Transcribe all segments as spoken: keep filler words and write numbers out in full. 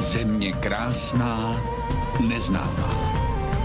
Země krásná, neznámá.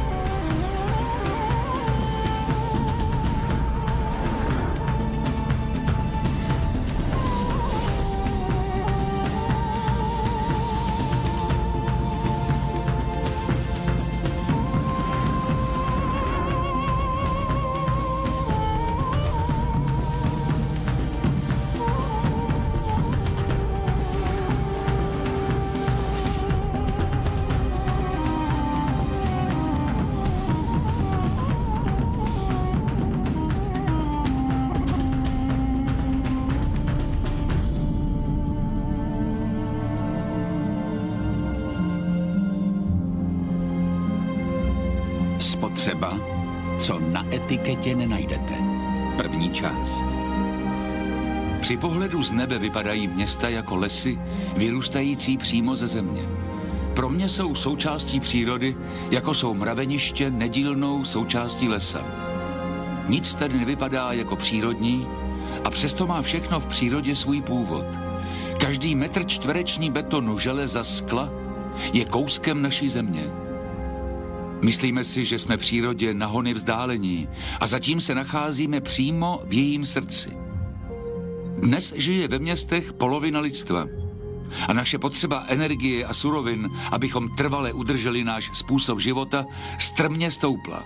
Spotřeba, co na etiketě nenajdete. První část. Při pohledu z nebe vypadají města jako lesy, vyrůstající přímo ze země. Pro mě jsou součástí přírody, jako jsou mraveniště nedílnou součástí lesa. Nic tady nevypadá jako přírodní a přesto má všechno v přírodě svůj původ. Každý metr čtvereční betonu, železa, skla je kouskem naší země. Myslíme si, že jsme přírodě na hony vzdálení a zatím se nacházíme přímo v jejím srdci. Dnes žije ve městech polovina lidstva a naše potřeba energie a surovin, abychom trvale udrželi náš způsob života, strmě stoupla.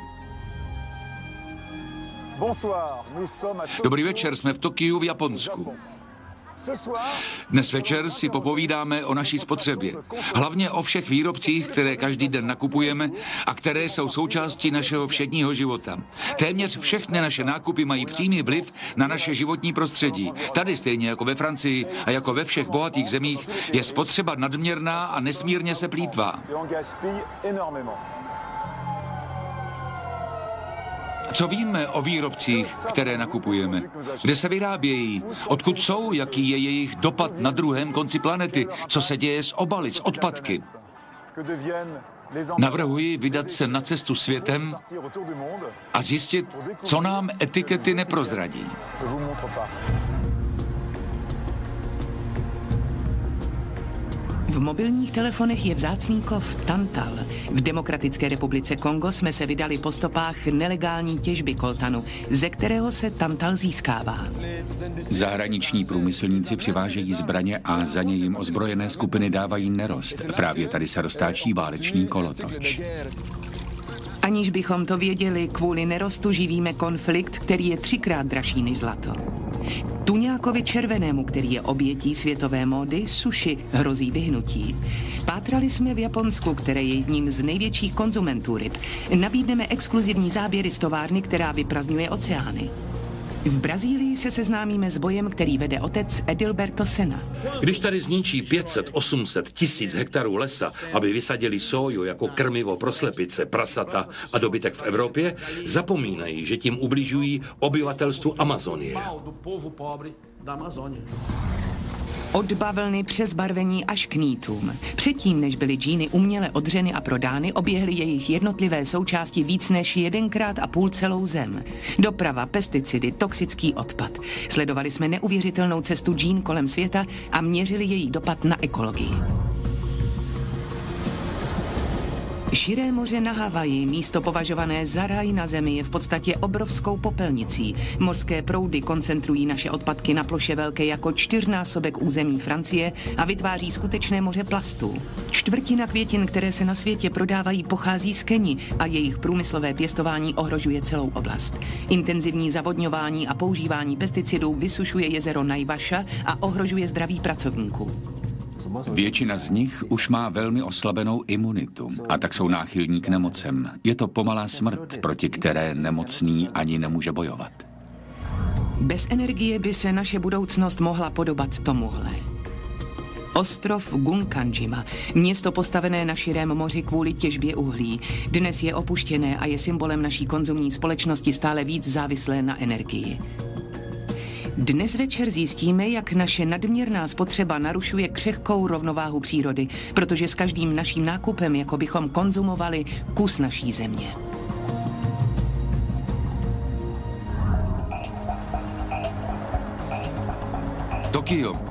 Dobrý večer, jsme v Tokiu v Japonsku. Dnes večer si popovídáme o naší spotřebě. Hlavně o všech výrobcích, které každý den nakupujeme a které jsou součástí našeho všedního života. Téměř všechny naše nákupy mají přímý vliv na naše životní prostředí. Tady stejně jako ve Francii a jako ve všech bohatých zemích je spotřeba nadměrná a nesmírně se plýtvá. Co víme o výrobcích, které nakupujeme? Kde se vyrábějí? Odkud jsou? Jaký je jejich dopad na druhém konci planety? Co se děje s obaly, s odpadky? Navrhuji vydat se na cestu světem a zjistit, co nám etikety neprozradí. V mobilních telefonech je vzácný kov tantal. V Demokratické republice Kongo jsme se vydali po stopách nelegální těžby koltanu, ze kterého se tantal získává. Zahraniční průmyslníci přivážejí zbraně a za ně jim ozbrojené skupiny dávají nerost. Právě tady se roztáčí válečný kolotoč. Aniž bychom to věděli, kvůli nerostu živíme konflikt, který je třikrát dražší než zlato. Tuňákovi červenému, který je obětí světové módy, suši, hrozí vyhnutí. Pátrali jsme v Japonsku, které je jedním z největších konzumentů ryb. Nabídneme exkluzivní záběry z továrny, která vyprazdňuje oceány. V Brazílii se seznámíme s bojem, který vede otec Edilberto Senna. Když tady zničí pět set osm set tisíc hektarů lesa, aby vysadili sóju jako krmivo pro slepice, prasata a dobytek v Evropě, zapomínají, že tím ubližují obyvatelstvu Amazonie. Od bavlny přes barvení až k nýtům. Předtím, než byly džíny uměle odřeny a prodány, oběhly jejich jednotlivé součásti víc než jedenkrát a půl celou zem. Doprava, pesticidy, toxický odpad. Sledovali jsme neuvěřitelnou cestu džín kolem světa a měřili její dopad na ekologii. Širé moře na Havaji, místo považované za ráj na zemi, je v podstatě obrovskou popelnicí. Mořské proudy koncentrují naše odpadky na ploše velké jako čtyřnásobek území Francie a vytváří skutečné moře plastů. Čtvrtina květin, které se na světě prodávají, pochází z Keni a jejich průmyslové pěstování ohrožuje celou oblast. Intenzivní zavodňování a používání pesticidů vysušuje jezero Naivasha a ohrožuje zdraví pracovníků. Většina z nich už má velmi oslabenou imunitu a tak jsou náchylní k nemocem. Je to pomalá smrt, proti které nemocný ani nemůže bojovat. Bez energie by se naše budoucnost mohla podobat tomuhle. Ostrov Gunkanjima, město postavené na širém moři kvůli těžbě uhlí, dnes je opuštěné a je symbolem naší konzumní společnosti stále víc závislé na energii. Dnes večer zjistíme, jak naše nadměrná spotřeba narušuje křehkou rovnováhu přírody, protože s každým naším nákupem jako bychom konzumovali kus naší země. Tokio.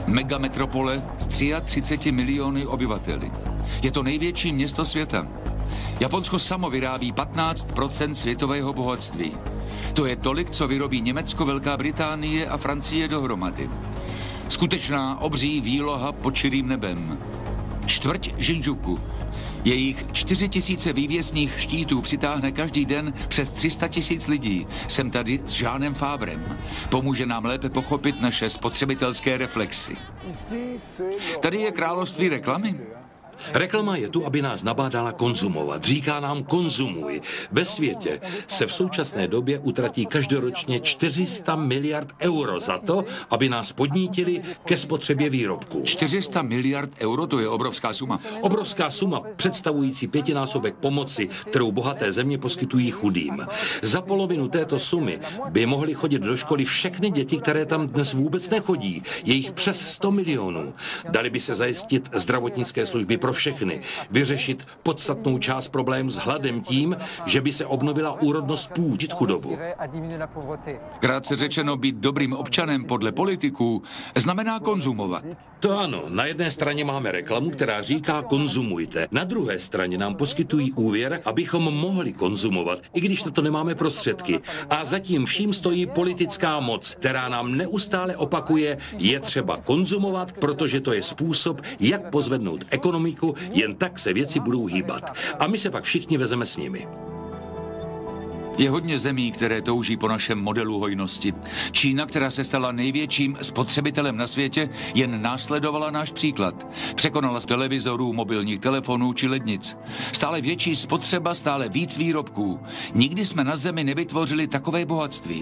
Megametropole s třiceti třemi miliony obyvateli. Je to největší město světa. Japonsko samo vyrábí patnáct procent světového bohatství. To je tolik, co vyrobí Německo, Velká Británie a Francie dohromady. Skutečná obří výloha pod širým nebem. Čtvrť Shinjuku. Jejich čtyři tisíce vývěsních štítů přitáhne každý den přes tři sta tisíc lidí. Jsem tady s Jeanem Fabrem. Pomůže nám lépe pochopit naše spotřebitelské reflexy. Tady je království reklamy. Reklama je tu, aby nás nabádala konzumovat. Říká nám konzumuj. Ve světě se v současné době utratí každoročně čtyři sta miliard euro za to, aby nás podnítili ke spotřebě výrobků. čtyři sta miliard euro, to je obrovská suma. Obrovská suma představující pětinásobek pomoci, kterou bohaté země poskytují chudým. Za polovinu této sumy by mohly chodit do školy všechny děti, které tam dnes vůbec nechodí. Je jich přes sto milionů. Dali by se zajistit zdravotnické služby pro všechny, vyřešit podstatnou část problémů s hladem tím, že by se obnovila úrodnost půd, chudobu. Krátce řečeno, být dobrým občanem podle politiků znamená konzumovat. To ano, na jedné straně máme reklamu, která říká konzumujte, na druhé straně nám poskytují úvěr, abychom mohli konzumovat, i když na to nemáme prostředky. A zatím vším stojí politická moc, která nám neustále opakuje, je třeba konzumovat, protože to je způsob, jak pozvednout ekonomiku, jen tak se věci budou hýbat. A my se pak všichni vezeme s nimi. Je hodně zemí, které touží po našem modelu hojnosti. Čína, která se stala největším spotřebitelem na světě, jen následovala náš příklad. Překonala z televizorů, mobilních telefonů či lednic. Stále větší spotřeba, stále víc výrobků. Nikdy jsme na zemi nevytvořili takové bohatství.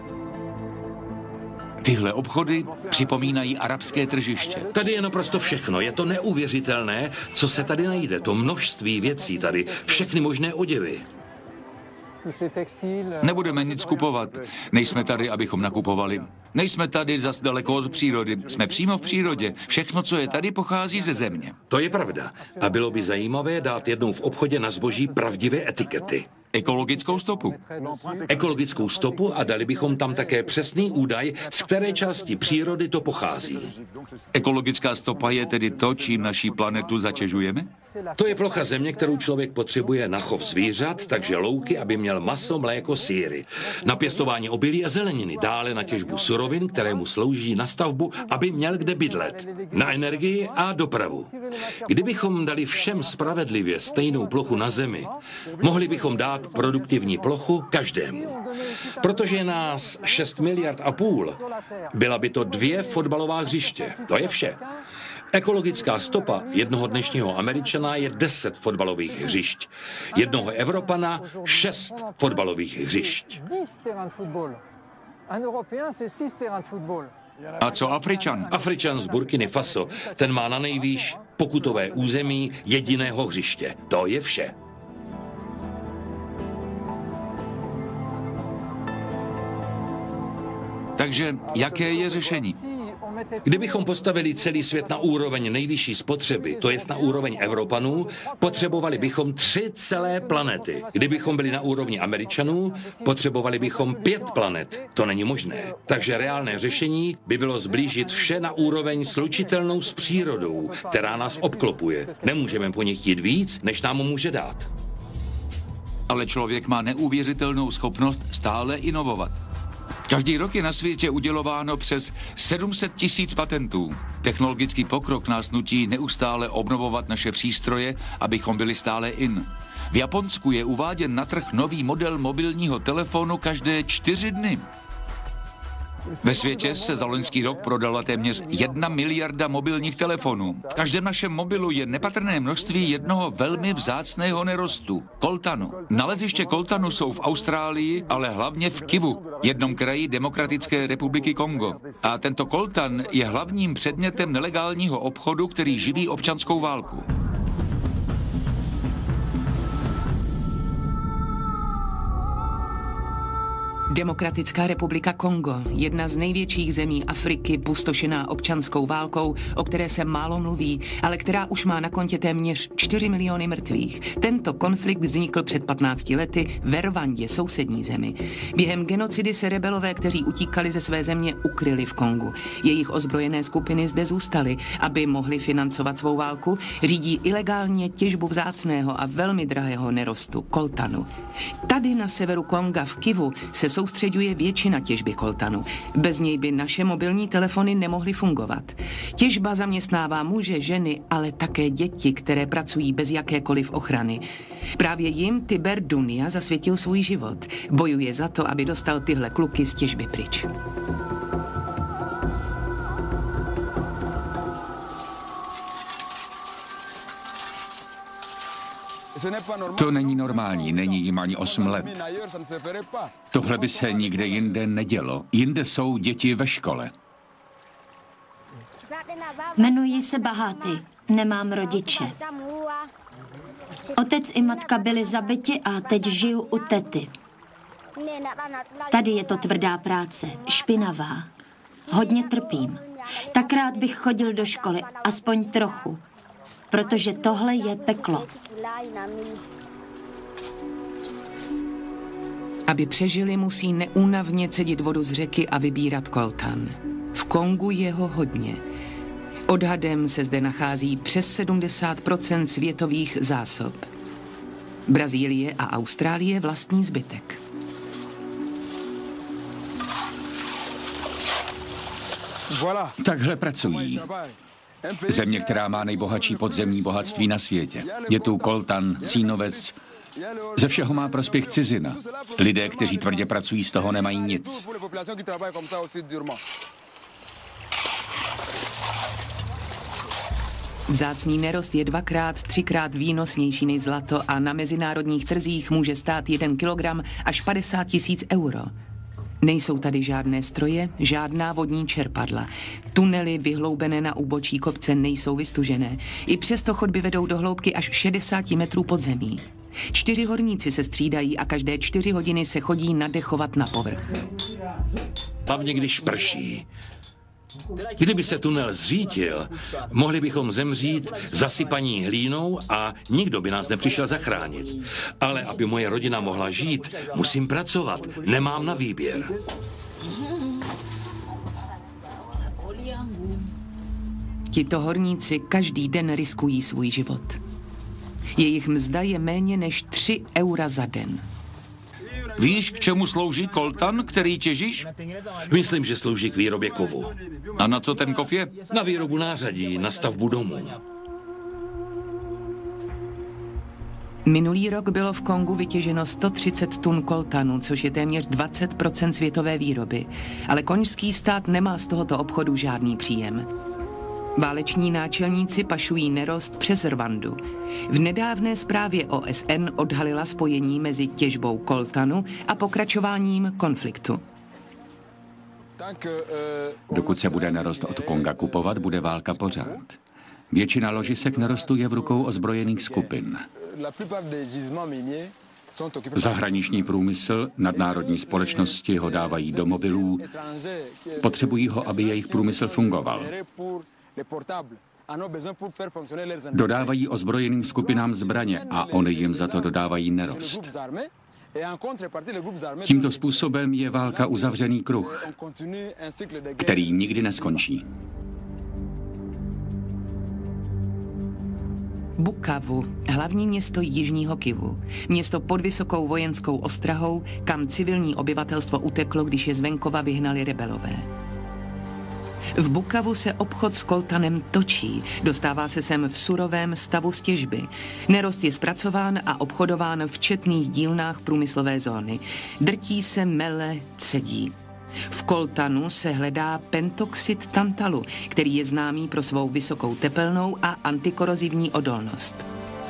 Tyhle obchody připomínají arabské tržiště. Tady je naprosto všechno. Je to neuvěřitelné, co se tady najde. To množství věcí tady. Všechny možné oděvy. Nebudeme nic kupovat. Nejsme tady, abychom nakupovali. Nejsme tady zas daleko od přírody. Jsme přímo v přírodě. Všechno, co je tady, pochází ze země. To je pravda. A bylo by zajímavé dát jednou v obchodě na zboží pravdivé etikety. Ekologickou stopu. Ekologickou stopu a dali bychom tam také přesný údaj, z které části přírody to pochází. Ekologická stopa je tedy to, čím naší planetu zatěžujeme? To je plocha země, kterou člověk potřebuje na chov zvířat, takže louky, aby měl maso, mléko, sýry. Na pěstování obilí a zeleniny, dále na těžbu surovin, které mu slouží na stavbu, aby měl kde bydlet. Na energii a dopravu. Kdybychom dali všem spravedlivě stejnou plochu na zemi, mohli bychom dát produktivní plochu každému. Protože je nás šest miliard a půl, byla by to dvě fotbalová hřiště. To je vše. Ekologická stopa jednoho dnešního Američana je deset fotbalových hřišť. Jednoho Evropana šest fotbalových hřišť. A co Afričan? Afričan z Burkiny Faso, ten má na nejvýš pokutové území jediného hřiště. To je vše. Takže jaké je řešení? Kdybychom postavili celý svět na úroveň nejvyšší spotřeby, to jest na úroveň Evropanů, potřebovali bychom tři celé planety. Kdybychom byli na úrovni Američanů, potřebovali bychom pět planet. To není možné. Takže reálné řešení by bylo zblížit vše na úroveň slučitelnou s přírodou, která nás obklopuje. Nemůžeme po nich chtít víc, než nám může dát. Ale člověk má neuvěřitelnou schopnost stále inovovat. Každý rok je na světě udělováno přes sedm set tisíc patentů. Technologický pokrok nás nutí neustále obnovovat naše přístroje, abychom byli stále in. V Japonsku je uváděn na trh nový model mobilního telefonu každé čtyři dny. Ve světě se za loňský rok prodala téměř jedna miliarda mobilních telefonů. V každém našem mobilu je nepatrné množství jednoho velmi vzácného nerostu – koltanu. Naleziště koltanu jsou v Austrálii, ale hlavně v Kivu, jednom kraji Demokratické republiky Kongo. A tento koltan je hlavním předmětem nelegálního obchodu, který živí občanskou válku. Demokratická republika Kongo, jedna z největších zemí Afriky, pustošená občanskou válkou, o které se málo mluví, ale která už má na kontě téměř čtyři miliony mrtvých. Tento konflikt vznikl před patnácti lety ve Rwandě, sousední zemi. Během genocidy se rebelové, kteří utíkali ze své země, ukryli v Kongu. Jejich ozbrojené skupiny zde zůstaly, aby mohli financovat svou válku, řídí ilegálně těžbu vzácného a velmi drahého nerostu koltanu. Tady na severu Konga v Kivu se soustředuje většina těžby koltanu. Bez něj by naše mobilní telefony nemohly fungovat. Těžba zaměstnává muže, ženy, ale také děti, které pracují bez jakékoliv ochrany. Právě jim Tiber Dunia zasvětil svůj život. Bojuje za to, aby dostal tyhle kluky z těžby pryč. To není normální, není jim ani osm let. Tohle by se nikde jinde nedělo. Jinde jsou děti ve škole. Jmenuji se Bahati, nemám rodiče. Otec i matka byli zabiti a teď žiju u tety. Tady je to tvrdá práce, špinavá. Hodně trpím. Tak rád bych chodil do školy, aspoň trochu. Protože tohle je peklo. Aby přežili, musí neúnavně cedit vodu z řeky a vybírat koltan. V Kongu je ho hodně. Odhadem se zde nachází přes sedmdesát procent světových zásob. Brazílie a Austrálie vlastní zbytek. Takhle pracují. Země, která má nejbohatší podzemní bohatství na světě. Je tu koltan, cínovec. Ze všeho má prospěch cizina. Lidé, kteří tvrdě pracují, z toho nemají nic. Vzácný nerost je dvakrát, třikrát výnosnější než zlato a na mezinárodních trzích může stát jeden kilogram až padesát tisíc euro. Nejsou tady žádné stroje, žádná vodní čerpadla. Tunely vyhloubené na úbočí kopce nejsou vystužené. I přesto chodby vedou do hloubky až šedesát metrů pod zemí. Čtyři horníci se střídají a každé čtyři hodiny se chodí nadechovat na povrch. Hlavně když prší. Kdyby se tunel zřítil, mohli bychom zemřít zasypaní hlínou a nikdo by nás nepřišel zachránit. Ale aby moje rodina mohla žít, musím pracovat. Nemám na výběr. Tito horníci každý den riskují svůj život. Jejich mzda je méně než tři eura za den. Víš, k čemu slouží koltan, který těžíš? Myslím, že slouží k výrobě kovu. A na co ten kov je? Na výrobu nářadí, na stavbu domů. Minulý rok bylo v Kongu vytěženo sto třicet tun koltanu, což je téměř dvacet procent světové výroby. Ale konžský stát nemá z tohoto obchodu žádný příjem. Váleční náčelníci pašují nerost přes Rwandu. V nedávné zprávě O S N odhalila spojení mezi těžbou koltanu a pokračováním konfliktu. Dokud se bude nerost od Konga kupovat, bude válka pořád. Většina ložisek nerostu je v rukou ozbrojených skupin. Zahraniční průmysl, nadnárodní společnosti ho dávají do mobilů, potřebují ho, aby jejich průmysl fungoval. Dodávají ozbrojeným skupinám zbraně a oni jim za to dodávají nerost. Tímto způsobem je válka uzavřený kruh, který nikdy neskončí. Bukavu, hlavní město jižního Kivu. Město pod vysokou vojenskou ostrahou, kam civilní obyvatelstvo uteklo, když je z venkova vyhnali rebelové. V Bukavu se obchod s koltanem točí, dostává se sem v surovém stavu z těžby. Nerost je zpracován a obchodován v četných dílnách průmyslové zóny. Drtí se, mele, cedí. V koltanu se hledá pentoxid tantalu, který je známý pro svou vysokou tepelnou a antikorozivní odolnost.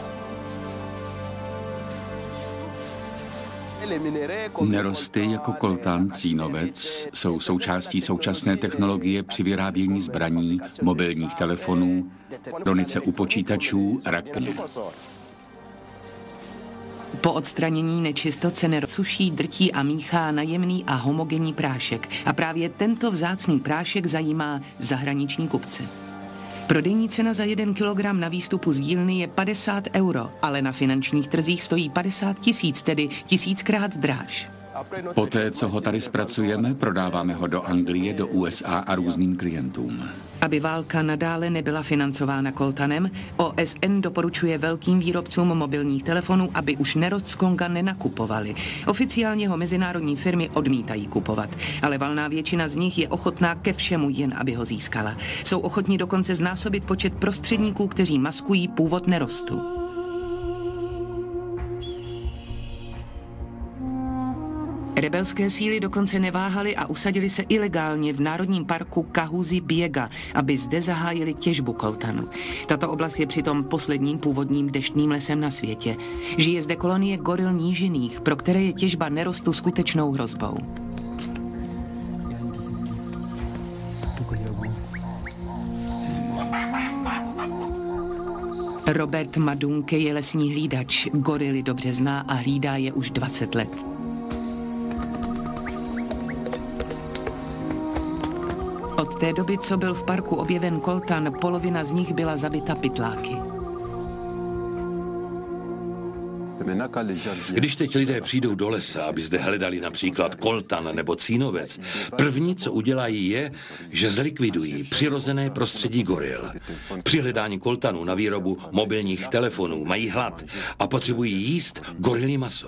Nerosty jako koltan, cínovec jsou součástí současné technologie při vyrábění zbraní, mobilních telefonů, tronice u počítačů, rakně. Po odstranění nečistot se nerod suší, drtí a míchá na jemný a homogenní prášek. A právě tento vzácný prášek zajímá zahraniční kupce. Prodejní cena za jeden kilogram na výstupu z dílny je padesát euro, ale na finančních trzích stojí padesát tisíc, tedy tisíckrát dráž. Poté, co ho tady zpracujeme, prodáváme ho do Anglie, do U S A a různým klientům. Aby válka nadále nebyla financována koltanem, O S N doporučuje velkým výrobcům mobilních telefonů, aby už nerost z Konga nenakupovali. Oficiálně ho mezinárodní firmy odmítají kupovat, ale valná většina z nich je ochotná ke všemu, jen aby ho získala. Jsou ochotní dokonce znásobit počet prostředníků, kteří maskují původ nerostu. Rebelské síly dokonce neváhaly a usadili se ilegálně v národním parku Kahuzi Biega, aby zde zahájili těžbu koltanu. Tato oblast je přitom posledním původním deštným lesem na světě. Žije zde kolonie goril nížinných, pro které je těžba nerostu skutečnou hrozbou. Robert Madunke je lesní hlídač, gorily dobře zná a hlídá je už dvacet let. Od té doby, co byl v parku objeven koltan, polovina z nich byla zabita pytláky. Když teď lidé přijdou do lesa, aby zde hledali například koltan nebo cínovec, první, co udělají, je, že zlikvidují přirozené prostředí goril. Při hledání koltanu na výrobu mobilních telefonů mají hlad a potřebují jíst gorilí maso.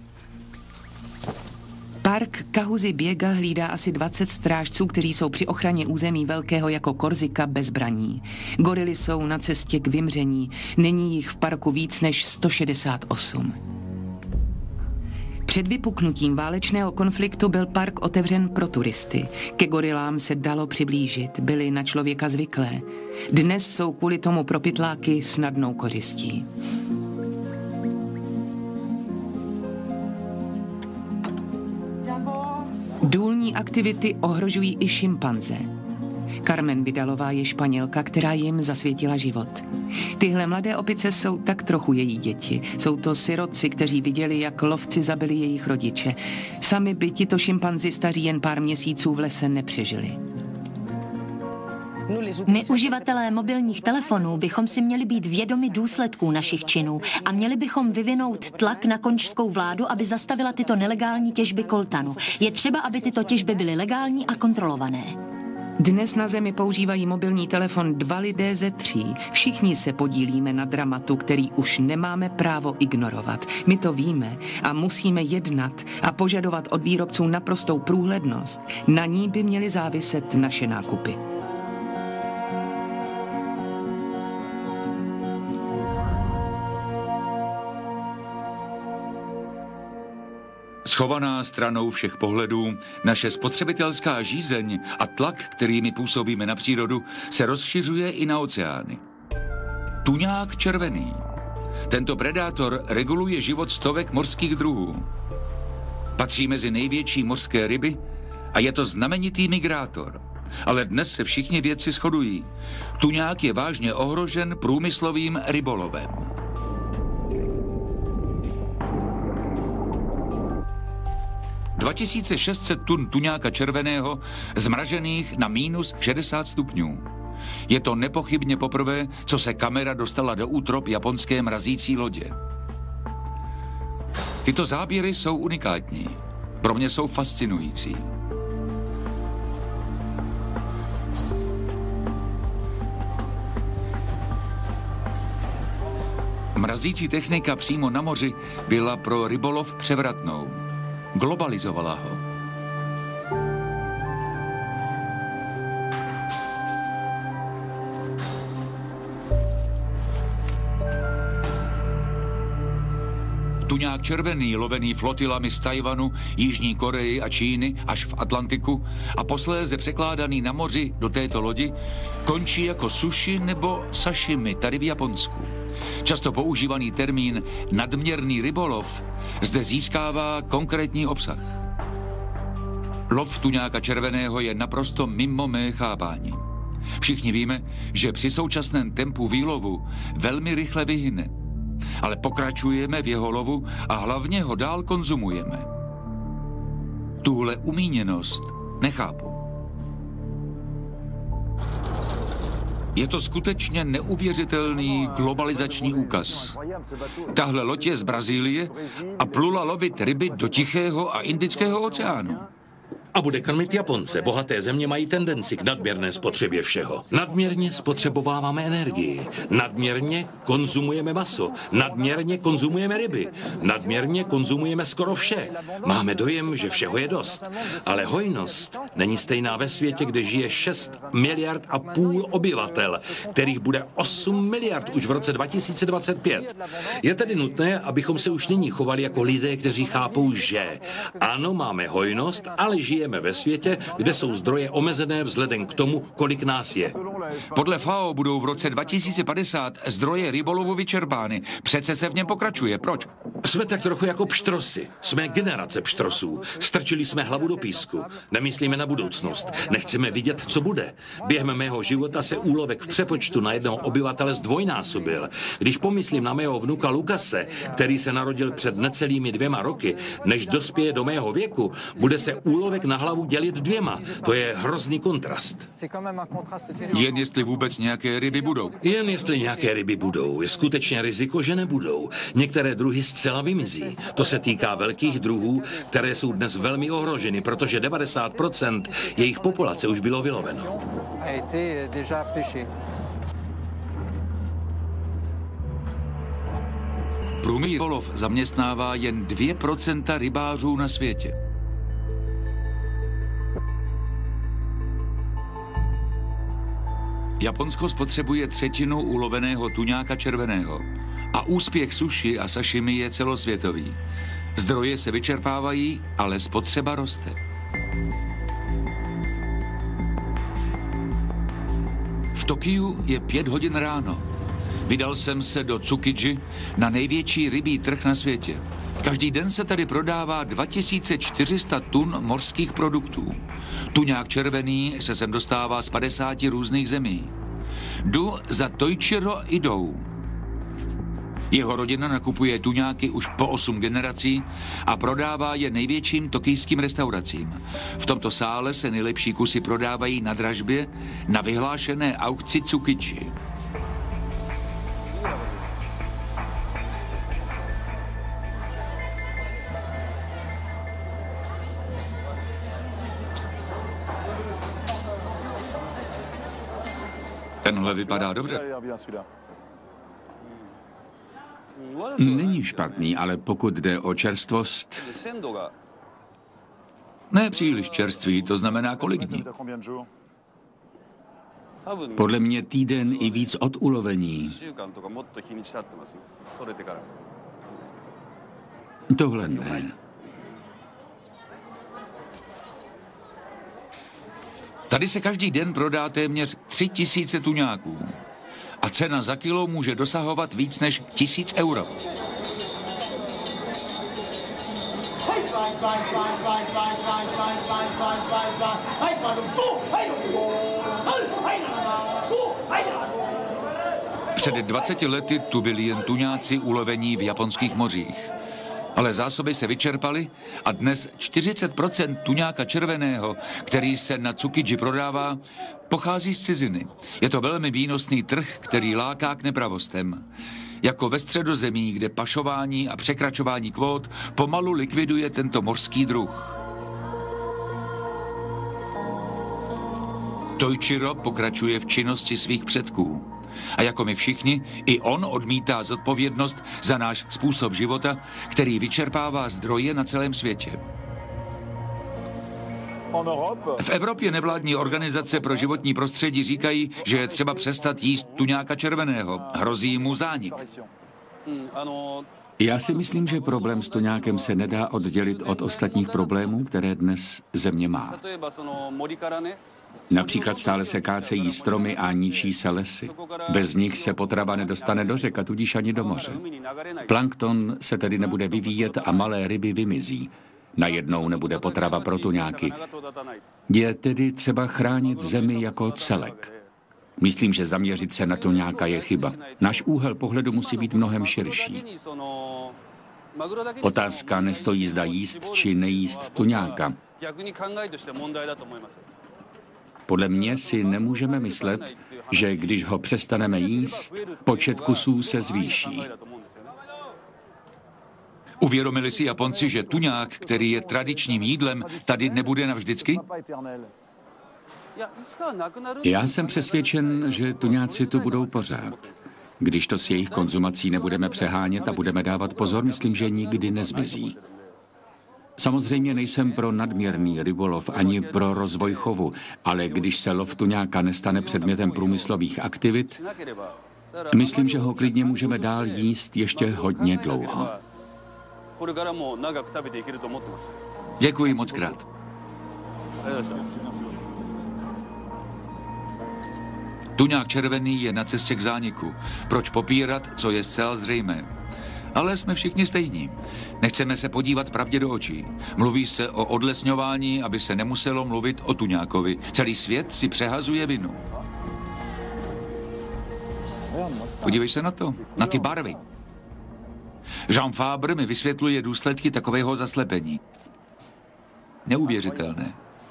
Park Kahuzi Biega hlídá asi dvacet strážců, kteří jsou při ochraně území velkého jako Korsika bez zbraní. Gorily jsou na cestě k vymření, není jich v parku víc než sto šedesát osm. Před vypuknutím válečného konfliktu byl park otevřen pro turisty. Ke gorilám se dalo přiblížit, byly na člověka zvyklé. Dnes jsou kvůli tomu pro pytláky snadnou kořistí. Důlní aktivity ohrožují i šimpanze. Carmen Vidalová je Španělka, která jim zasvětila život. Tyhle mladé opice jsou tak trochu její děti. Jsou to sirotci, kteří viděli, jak lovci zabili jejich rodiče. Sami by tito šimpanzi staří jen pár měsíců v lese nepřežili. My, uživatelé mobilních telefonů, bychom si měli být vědomi důsledků našich činů a měli bychom vyvinout tlak na konžskou vládu, aby zastavila tyto nelegální těžby koltanu. Je třeba, aby tyto těžby byly legální a kontrolované. Dnes na Zemi používají mobilní telefon dva lidé ze tří. Všichni se podílíme na dramatu, který už nemáme právo ignorovat. My to víme a musíme jednat a požadovat od výrobců naprostou průhlednost. Na ní by měly záviset naše nákupy. Schovaná stranou všech pohledů, naše spotřebitelská žízeň a tlak, kterými působíme na přírodu, se rozšiřuje i na oceány. Tuňák červený. Tento predátor reguluje život stovek mořských druhů. Patří mezi největší mořské ryby a je to znamenitý migrátor. Ale dnes se všichni vědci shodují. Tuňák je vážně ohrožen průmyslovým rybolovem. dva tisíce šest set tun tuňáka červeného zmražených na mínus šedesát stupňů. Je to nepochybně poprvé, co se kamera dostala do útrop japonské mrazící lodě. Tyto záběry jsou unikátní. Pro mě jsou fascinující. Mrazící technika přímo na moři byla pro rybolov převratnou. Globalizovala ho. Tuňák červený, lovený flotilami z Tajvanu, Jižní Koreji a Číny až v Atlantiku a posléze překládaný na moři do této lodi, končí jako sushi nebo sashimi tady v Japonsku. Často používaný termín nadměrný rybolov zde získává konkrétní obsah. Lov tuňáka červeného je naprosto mimo mé chápání. Všichni víme, že při současném tempu výlovu velmi rychle vyhyne. ale pokračujeme v jeho lovu a hlavně ho dál konzumujeme. Tuhle umíněnost nechápu. Je to skutečně neuvěřitelný globalizační úkaz. Tahle loď je z Brazílie a plula lovit ryby do Tichého a Indického oceánu. A bude krmit Japonce. Bohaté země mají tendenci k nadměrné spotřebě všeho. Nadměrně spotřebováváme energii. Nadměrně konzumujeme maso. Nadměrně konzumujeme ryby. Nadměrně konzumujeme skoro vše. Máme dojem, že všeho je dost. Ale hojnost není stejná ve světě, kde žije šest miliard a půl obyvatel, kterých bude osm miliard už v roce dva tisíce dvacet pět. Je tedy nutné, abychom se už nyní chovali jako lidé, kteří chápou, že ano, máme hojnost, ale žije ve světě, kde jsou zdroje omezené vzhledem k tomu, kolik nás je. Podle F A O budou v roce dva tisíce padesát zdroje rybolovu vyčerpány. Přece se v něm pokračuje. Proč? Jsme tak trochu jako pštrosy. Jsme generace pštrosů. Strčili jsme hlavu do písku. Nemyslíme na budoucnost. Nechceme vidět, co bude. Během mého života se úlovek v přepočtu na jednoho obyvatele zdvojnásobil. Když pomyslím na mého vnuka Lukase, který se narodil před necelými dvěma roky, než dospěje do mého věku, bude se úlovek na hlavu dělit dvěma. To je hrozný kontrast. Jen jestli vůbec nějaké ryby budou. Jen jestli nějaké ryby budou. Je skutečně riziko, že nebudou. Některé druhy zcela vymizí. To se týká velkých druhů, které jsou dnes velmi ohroženy, protože devadesát procent jejich populace už bylo vyloveno. Průmysl rybolov zaměstnává jen dvě procenta rybářů na světě. Japonsko spotřebuje třetinu uloveného tuňáka červeného a úspěch sushi a sashimi je celosvětový. Zdroje se vyčerpávají, ale spotřeba roste. V Tokiu je pět hodin ráno. Vydal jsem se do Tsukiji na největší rybí trh na světě. Každý den se tady prodává dva tisíce čtyři sta tun mořských produktů. Tuňák červený se sem dostává z padesáti různých zemí. Jdu za Toichiro Idou. Jeho rodina nakupuje tuňáky už po osm generací a prodává je největším tokijským restauracím. V tomto sále se nejlepší kusy prodávají na dražbě na vyhlášené aukci Tsukiji. Tenhle vypadá dobře. Není špatný, ale pokud jde o čerstvost... Ne příliš čerstvý, to znamená kolik dní? Podle mě týden i víc od ulovení. Tohle ne. Tady se každý den prodá téměř tři tisíce tuňáků. A cena za kilo může dosahovat víc než tisíc euro. Před dvaceti lety tu byli jen tuňáci ulovení v japonských mořích. Ale zásoby se vyčerpaly a dnes čtyřicet procent tuňáka červeného, který se na Tsukiji prodává, pochází z ciziny. Je to velmi výnosný trh, který láká k nepravostem. Jako ve Středozemí, kde pašování a překračování kvót pomalu likviduje tento mořský druh. Toichiro pokračuje v činnosti svých předků. A jako my všichni, i on odmítá zodpovědnost za náš způsob života, který vyčerpává zdroje na celém světě. V Evropě nevládní organizace pro životní prostředí říkají, že je třeba přestat jíst tuňáka červeného. Hrozí mu zánik. Já si myslím, že problém s tuňákem se nedá oddělit od ostatních problémů, které dnes země má. Například stále se kácejí stromy a ničí se lesy. Bez nich se potrava nedostane do řek a tudíž ani do moře. Plankton se tedy nebude vyvíjet a malé ryby vymizí. Najednou nebude potrava pro tuňáky. Je tedy třeba chránit zemi jako celek. Myslím, že zaměřit se na tuňáka je chyba. Náš úhel pohledu musí být mnohem širší. Otázka nestojí, zda jíst či nejíst tuňáka. Podle mě si nemůžeme myslet, že když ho přestaneme jíst, počet kusů se zvýší. Uvědomili si Japonci, že tuňák, který je tradičním jídlem, tady nebude navždycky? Já jsem přesvědčen, že tuňáci tu budou pořád. Když to s jejich konzumací nebudeme přehánět a budeme dávat pozor, myslím, že nikdy nezmizí. Samozřejmě nejsem pro nadměrný rybolov ani pro rozvoj chovu, ale když se lov tuňáka nestane předmětem průmyslových aktivit, myslím, že ho klidně můžeme dál jíst ještě hodně dlouho. Děkuji moc krát. Tuňák červený je na cestě k zániku. Proč popírat, co je zcela zřejmé? Ale jsme všichni stejní. Nechceme se podívat pravdě do očí. Mluví se o odlesňování, aby se nemuselo mluvit o tuňákovi. Celý svět si přehazuje vinu. Podívej se na to, na ty barvy. Jean Fabre mi vysvětluje důsledky takového zaslepení. Neuvěřitelné.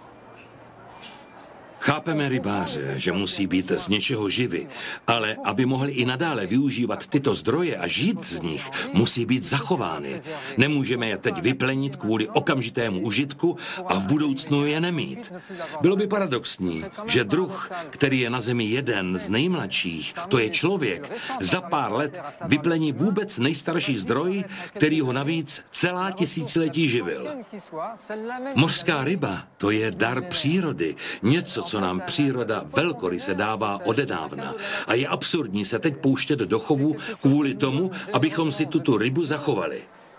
Chápeme rybáře, že musí být z něčeho živi, ale aby mohli i nadále využívat tyto zdroje a žít z nich, musí být zachovány. Nemůžeme je teď vyplenit kvůli okamžitému užitku a v budoucnu je nemít. Bylo by paradoxní, že druh, který je na Zemi jeden z nejmladších, to je člověk, za pár let vyplení vůbec nejstarší zdroj, který ho navíc celá tisíciletí živil. Mořská ryba, to je dar přírody, něco, co nám příroda velkoryse dává odedávna. A je absurdní se teď pouštět do chovu kvůli tomu, abychom si tuto rybu zachovali.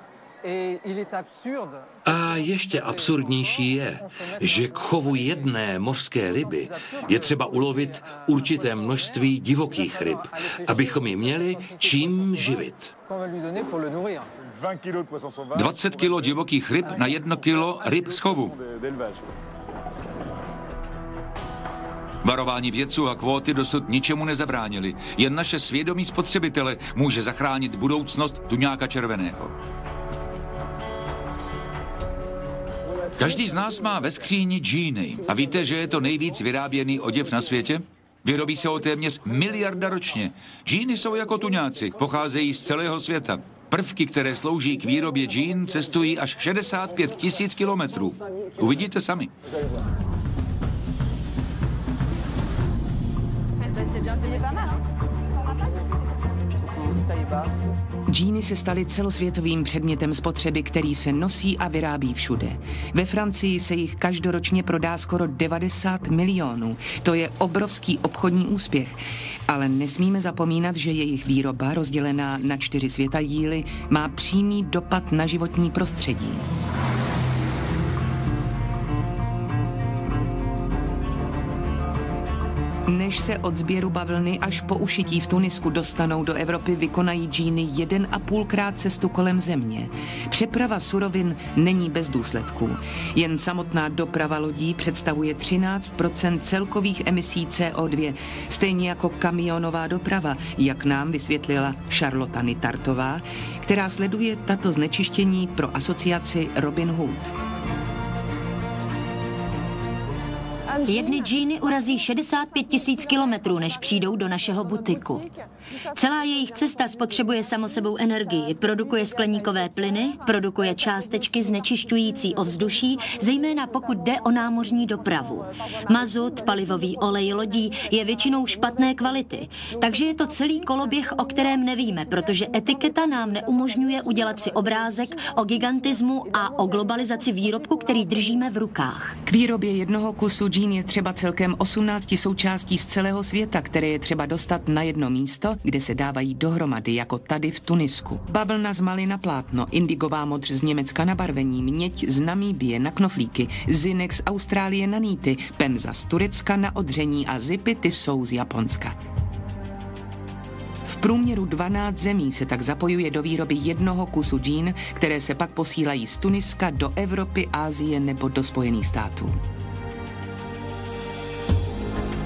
A ještě absurdnější je, že k chovu jedné mořské ryby je třeba ulovit určité množství divokých ryb, abychom ji měli čím živit. dvacet kilo divokých ryb na jedno kilo ryb z chovu. Varování vědců a kvóty dosud ničemu nezabránili. Jen naše svědomí spotřebitele může zachránit budoucnost tuňáka červeného. Každý z nás má ve skříni džíny. A víte, že je to nejvíc vyráběný oděv na světě? Vyrobí se o téměř miliarda ročně. Džíny jsou jako tuňáci, pocházejí z celého světa. Prvky, které slouží k výrobě džín, cestují až šedesát pět tisíc kilometrů. Uvidíte sami. Džíny se staly celosvětovým předmětem spotřeby, který se nosí a vyrábí všude. Ve Francii se jich každoročně prodá skoro devadesát milionů. To je obrovský obchodní úspěch. Ale nesmíme zapomínat, že jejich výroba, rozdělená na čtyři světadíly, má přímý dopad na životní prostředí. Než se od sběru bavlny až po ušití v Tunisku dostanou do Evropy, vykonají džíny jeden a půlkrát cestu kolem země. Přeprava surovin není bez důsledků. Jen samotná doprava lodí představuje třináct procent celkových emisí C O dva, stejně jako kamionová doprava, jak nám vysvětlila Charlotte Nitartová, která sleduje tato znečištění pro asociaci Robin Hood. Jedny džíny urazí šedesát pět tisíc kilometrů, než přijdou do našeho butiku. Celá jejich cesta spotřebuje samo sebou energii, produkuje skleníkové plyny, produkuje částečky znečišťující ovzduší, zejména pokud jde o námořní dopravu. Mazut, palivový olej lodí je většinou špatné kvality, takže je to celý koloběh, o kterém nevíme, protože etiketa nám neumožňuje udělat si obrázek o gigantismu a o globalizaci výrobku, který držíme v rukách. K výrobě jednoho kusu džín je třeba celkem osmnáct součástí z celého světa, které je třeba dostat na jedno místo, kde se dávají dohromady, jako tady v Tunisku. Bavlna z Mali na plátno, indigová modř z Německa na barvení, měď z Namíbie na knoflíky, zinek z Austrálie na nýty, pemza z Turecka na odření a zipy ty jsou z Japonska. V průměru dvanáct zemí se tak zapojuje do výroby jednoho kusu džín, které se pak posílají z Tuniska do Evropy, Asie nebo do Spojených států.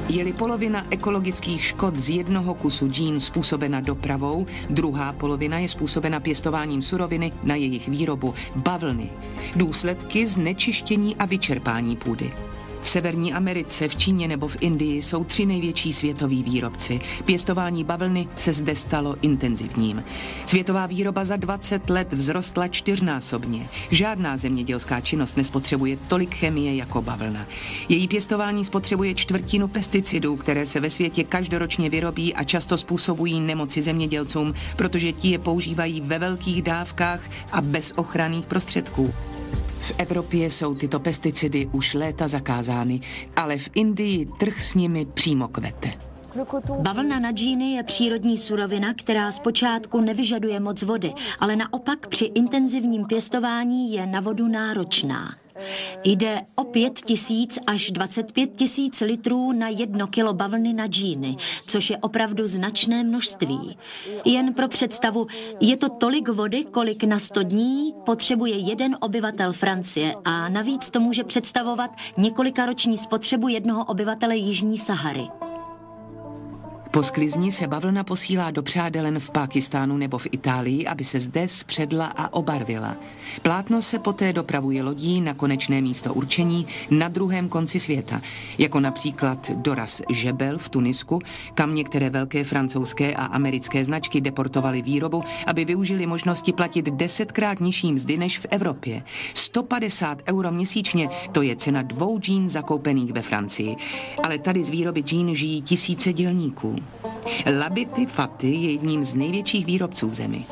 Je-li polovina ekologických škod z jednoho kusu džín způsobena dopravou, druhá polovina je způsobena pěstováním suroviny na jejich výrobu, bavlny. Důsledky znečištění a vyčerpání půdy. V Severní Americe, v Číně nebo v Indii jsou tři největší světoví výrobci. Pěstování bavlny se zde stalo intenzivním. Světová výroba za dvacet let vzrostla čtyřnásobně. Žádná zemědělská činnost nespotřebuje tolik chemie jako bavlna. Její pěstování spotřebuje čtvrtinu pesticidů, které se ve světě každoročně vyrobí a často způsobují nemoci zemědělcům, protože ti je používají ve velkých dávkách a bez ochranných prostředků. V Evropě jsou tyto pesticidy už léta zakázány, ale v Indii trh s nimi přímo kvete. Bavlna na džíny je přírodní surovina, která zpočátku nevyžaduje moc vody, ale naopak při intenzivním pěstování je na vodu náročná. Jde o pět tisíc až dvacet pět tisíc litrů na jedno kilo bavlny na džíny, což je opravdu značné množství. Jen pro představu, je to tolik vody, kolik na sto dní potřebuje jeden obyvatel Francie a navíc to může představovat několikaroční spotřebu jednoho obyvatele Jižní Sahary. Po sklizni se bavlna posílá do přádelen v Pákistánu nebo v Itálii, aby se zde spředla a obarvila. Plátno se poté dopravuje lodí na konečné místo určení na druhém konci světa, jako například doraz Žebel v Tunisku, kam některé velké francouzské a americké značky deportovaly výrobu, aby využili možnosti platit desetkrát nižší mzdy než v Evropě. sto padesát euro měsíčně, to je cena dvou džín zakoupených ve Francii. Ale tady z výroby džín žijí tisíce dělníků. Labity Fati je jedním z největších výrobců v zemi.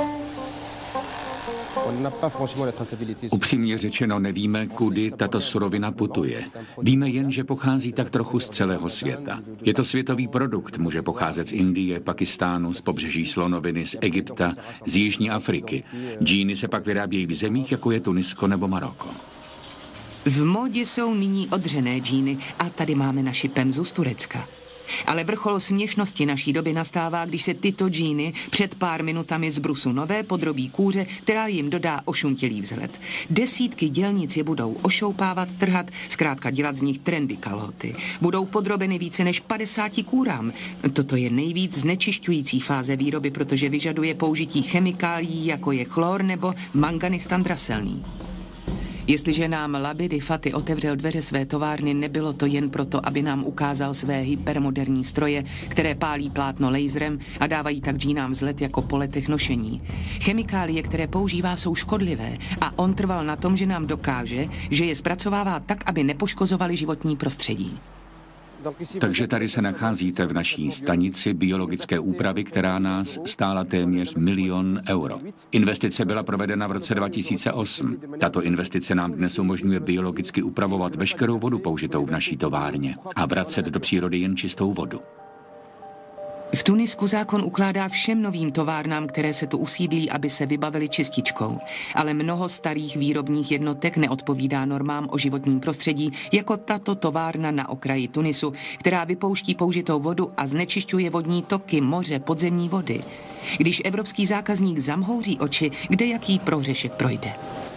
Upřímně řečeno nevíme, kudy tato surovina putuje. Víme jen, že pochází tak trochu z celého světa. Je to světový produkt, může pocházet z Indie, Pakistánu, z pobřeží slonoviny, z Egypta, z Jižní Afriky. Džíny se pak vyrábějí v zemích, jako je Tunisko nebo Maroko. V módě jsou nyní odřené džíny a tady máme naši pemzu z Turecka. Ale vrchol směšnosti naší doby nastává, když se tyto džíny před pár minutami z brusu nové podrobí kůře, která jim dodá ošuntělý vzhled. Desítky dělnic je budou ošoupávat, trhat, zkrátka dělat z nich trendy kalhoty. Budou podrobeny více než padesáti kůrám. Toto je nejvíc znečišťující fáze výroby, protože vyžaduje použití chemikálií, jako je chlor nebo manganistan draselný. Jestliže nám Labity Fati otevřel dveře své továrny, nebylo to jen proto, aby nám ukázal své hypermoderní stroje, které pálí plátno laserem a dávají tak džínám vzhled jako po letech nošení. Chemikálie, které používá, jsou škodlivé a on trval na tom, že nám dokáže, že je zpracovává tak, aby nepoškozovaly životní prostředí. Takže tady se nacházíte v naší stanici biologické úpravy, která nás stála téměř milion euro. Investice byla provedena v roce dva tisíce osm. Tato investice nám dnes umožňuje biologicky upravovat veškerou vodu použitou v naší továrně a vracet do přírody jen čistou vodu. V Tunisku zákon ukládá všem novým továrnám, které se tu usídlí, aby se vybavili čističkou. Ale mnoho starých výrobních jednotek neodpovídá normám o životním prostředí, jako tato továrna na okraji Tunisu, která vypouští použitou vodu a znečišťuje vodní toky, moře, podzemní vody. Když evropský zákazník zamhouří oči, kde jaký prohřešek projde.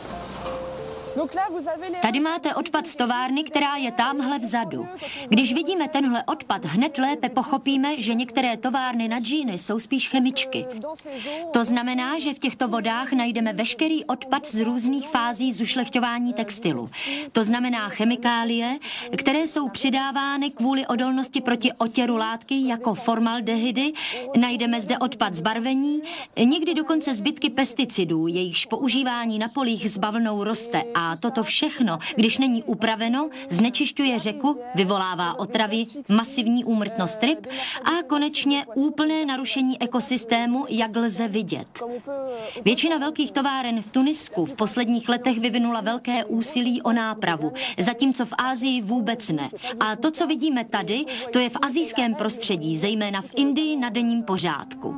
Tady máte odpad z továrny, která je támhle vzadu. Když vidíme tenhle odpad, hned lépe pochopíme, že některé továrny na džíny jsou spíš chemičky. To znamená, že v těchto vodách najdeme veškerý odpad z různých fází zušlechťování textilu. To znamená chemikálie, které jsou přidávány kvůli odolnosti proti otěru látky jako formaldehydy. Najdeme zde odpad z barvení, někdy dokonce zbytky pesticidů, jejichž používání na polích s bavlnou roste. A A toto všechno, když není upraveno, znečišťuje řeku, vyvolává otravy, masivní úmrtnost ryb a konečně úplné narušení ekosystému, jak lze vidět. Většina velkých továren v Tunisku v posledních letech vyvinula velké úsilí o nápravu, zatímco v Asii vůbec ne. A to, co vidíme tady, to je v asijském prostředí, zejména v Indii na denním pořádku.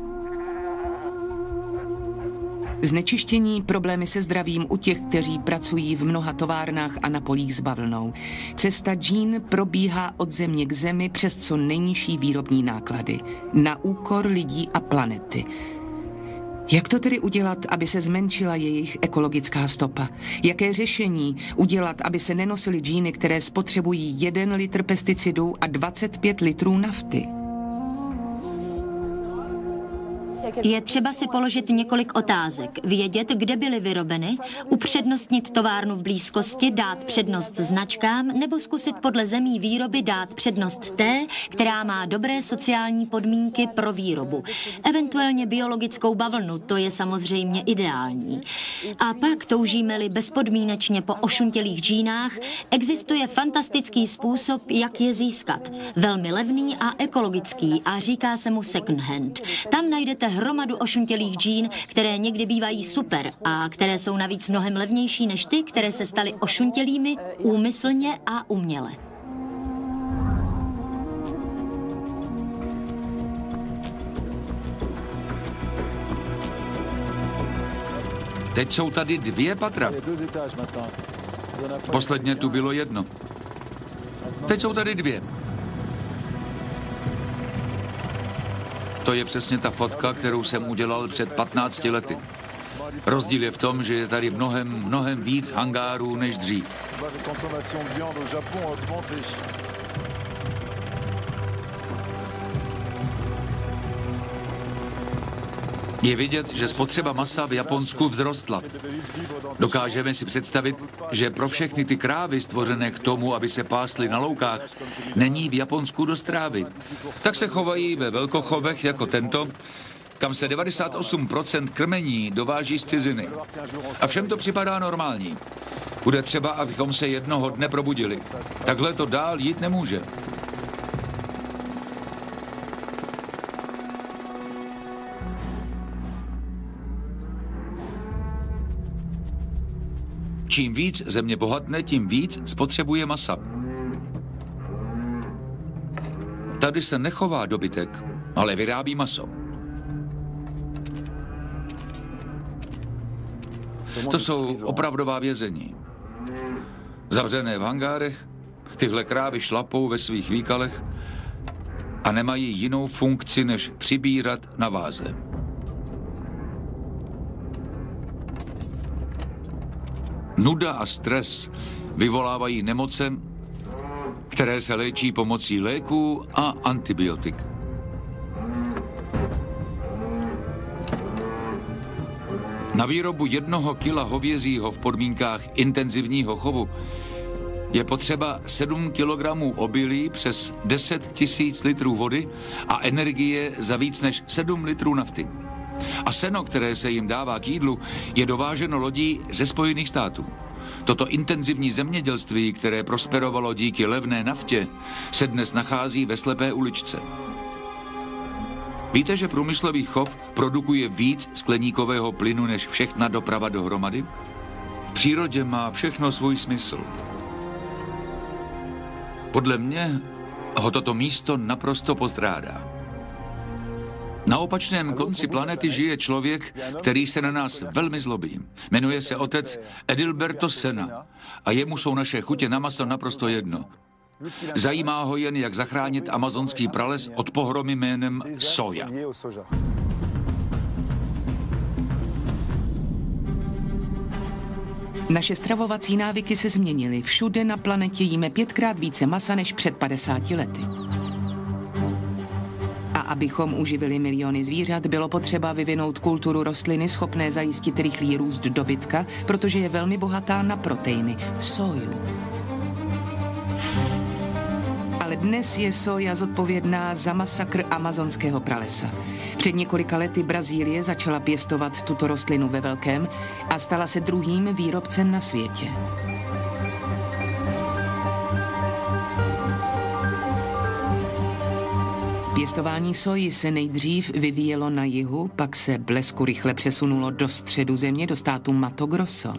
Znečištění, problémy se zdravím u těch, kteří pracují v mnoha továrnách a na polích s bavlnou. Cesta džín probíhá od země k zemi přes co nejnižší výrobní náklady. Na úkor lidí a planety. Jak to tedy udělat, aby se zmenšila jejich ekologická stopa? Jaké řešení udělat, aby se nenosily džíny, které spotřebují jeden litr pesticidů a dvacet pět litrů nafty? Je třeba si položit několik otázek, vědět, kde byly vyrobeny, upřednostnit továrnu v blízkosti, dát přednost značkám nebo zkusit podle zemí výroby dát přednost té, která má dobré sociální podmínky pro výrobu. Eventuálně biologickou bavlnu, to je samozřejmě ideální. A pak toužíme-li bezpodmínečně po ošuntělých džínách, existuje fantastický způsob, jak je získat. Velmi levný a ekologický a říká se mu second hand. Tam najdete hromadu ošuntělých džín, které někdy bývají super a které jsou navíc mnohem levnější než ty, které se staly ošuntělými úmyslně a uměle. Teď jsou tady dvě patra. Posledně tu bylo jedno. Teď jsou tady dvě. To je přesně ta fotka, kterou jsem udělal před patnácti lety. Rozdíl je v tom, že je tady mnohem, mnohem víc hangárů než dřív. Je vidět, že spotřeba masa v Japonsku vzrostla. Dokážeme si představit, že pro všechny ty krávy stvořené k tomu, aby se pásly na loukách, není v Japonsku dost trávy. Tak se chovají ve velkochovech jako tento, kam se devadesát osm procent krmení dováží z ciziny. A všem to připadá normální. Bude třeba, abychom se jednoho dne probudili. Takhle to dál jít nemůže. Čím víc země bohatne, tím víc spotřebuje masa. Tady se nechová dobytek, ale vyrábí maso. To jsou opravdová vězení. Zavřené v hangárech, tyhle krávy šlapou ve svých výkalech a nemají jinou funkci, než přibírat na váze. Nuda a stres vyvolávají nemoce, které se léčí pomocí léků a antibiotik. Na výrobu jednoho kila hovězího v podmínkách intenzivního chovu je potřeba sedm kilogramů obilí přes deset tisíc litrů vody a energie za víc než sedm litrů nafty. A seno, které se jim dává k jídlu, je dováženo lodí ze Spojených států. Toto intenzivní zemědělství, které prosperovalo díky levné naftě, se dnes nachází ve slepé uličce. Víte, že průmyslový chov produkuje víc skleníkového plynu než všechna doprava dohromady? V přírodě má všechno svůj smysl. Podle mě ho toto místo naprosto postrádá. Na opačném konci planety žije člověk, který se na nás velmi zlobí. Jmenuje se otec Edilberto Senna a jemu jsou naše chutě na maso naprosto jedno. Zajímá ho jen, jak zachránit amazonský prales od pohromy jménem soja. Naše stravovací návyky se změnily. Všude na planetě jíme pětkrát více masa než před padesáti lety. A abychom uživili miliony zvířat, bylo potřeba vyvinout kulturu rostliny schopné zajistit rychlý růst dobytka, protože je velmi bohatá na proteiny, soju. Ale dnes je soja zodpovědná za masakr amazonského pralesa. Před několika lety Brazílie začala pěstovat tuto rostlinu ve velkém a stala se druhým výrobcem na světě. Pěstování soji se nejdřív vyvíjelo na jihu, pak se blesku rychle přesunulo do středu země, do státu Mato Grosso.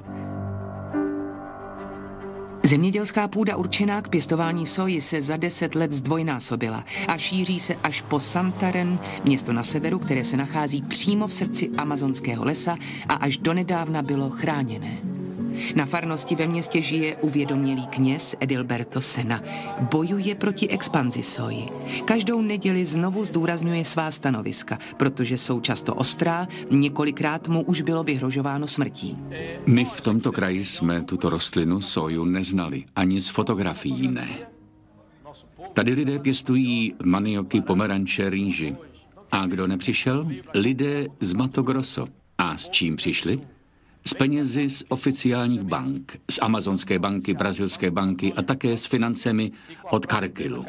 Zemědělská půda určená k pěstování soji se za deset let zdvojnásobila a šíří se až po Santarém, město na severu, které se nachází přímo v srdci amazonského lesa a až donedávna bylo chráněné. Na farnosti ve městě žije uvědomělý kněz Edilberto Senna. Bojuje proti expanzi soji. Každou neděli znovu zdůrazňuje svá stanoviska, protože jsou často ostrá, několikrát mu už bylo vyhrožováno smrtí. My v tomto kraji jsme tuto rostlinu soju neznali, ani z fotografií ne. Tady lidé pěstují manioky, pomeranče, rýži. A kdo nepřišel? Lidé z Mato Grosso. A s čím přišli? S penězi z oficiálních bank, z amazonské banky, brazilské banky a také s financemi od Cargill.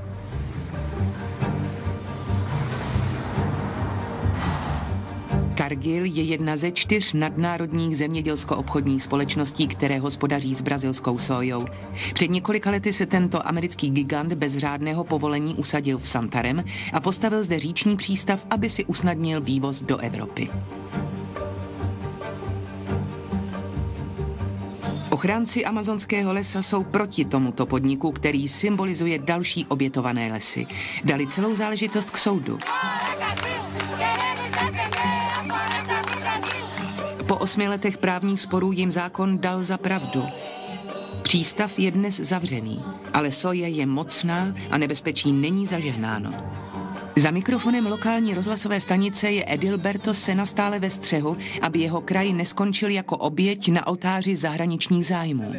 Cargill je jedna ze čtyř nadnárodních zemědělsko-obchodních společností, které hospodaří s brazilskou sójou. Před několika lety se tento americký gigant bez řádného povolení usadil v Santarém a postavil zde říční přístav, aby si usnadnil vývoz do Evropy. Ochránci amazonského lesa jsou proti tomuto podniku, který symbolizuje další obětované lesy. Dali celou záležitost k soudu. Po osmi letech právních sporů jim zákon dal za pravdu. Přístav je dnes zavřený, ale soja je mocná a nebezpečí není zažehnáno. Za mikrofonem lokální rozhlasové stanice je Edilberto Senna stále ve střehu, aby jeho kraj neskončil jako oběť na oltáři zahraničních zájmů.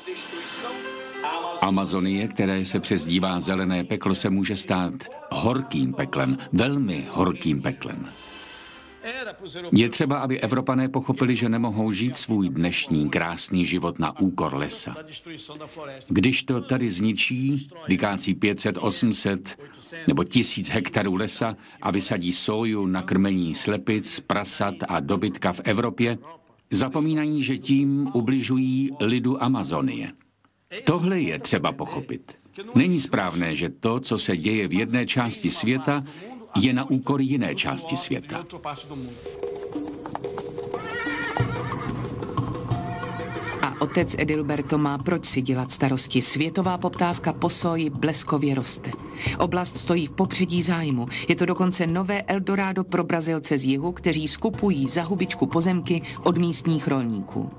Amazonie, které se přezdívá zelené peklo, se může stát horkým peklem, velmi horkým peklem. Je třeba, aby Evropané pochopili, že nemohou žít svůj dnešní krásný život na úkor lesa. Když to tady zničí, vykácí pět set, osm set nebo tisíc hektarů lesa a vysadí soju na krmení slepic, prasat a dobytka v Evropě, zapomínají, že tím ubližují lidu Amazonie. Tohle je třeba pochopit. Není správné, že to, co se děje v jedné části světa, je na úkor jiné části světa. A otec Edilberto má proč si dělat starosti. Světová poptávka po soji bleskově roste. Oblast stojí v popředí zájmu. Je to dokonce nové Eldorado pro Brazilce z jihu, kteří skupují za hubičku pozemky od místních rolníků.